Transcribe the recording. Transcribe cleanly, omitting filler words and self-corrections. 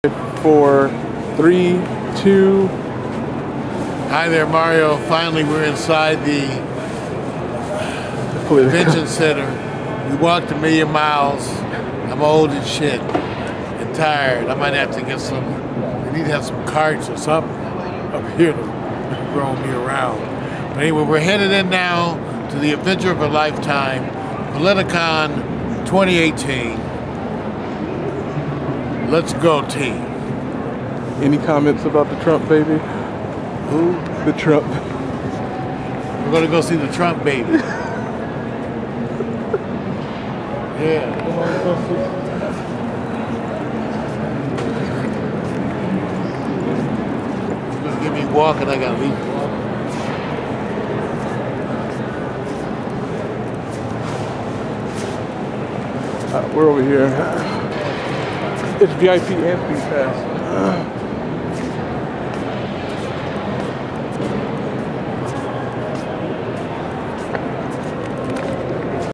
4, 3, 2. Hi there, Mario. Finally, we're inside the convention center. We walked 1,000,000 miles. I'm old as shit and tired. I might have to get some. I need to have some carts or something up here to roll me around. But anyway, we're headed in now to the adventure of a lifetime, Politican 2018. Let's go, team. Any comments about the Trump baby? Who? The Trump. We're gonna go see the Trump baby. Yeah. Come on, let's go see. You're gonna get me walking, I gotta leave. We're over here. It's VIP and free pass.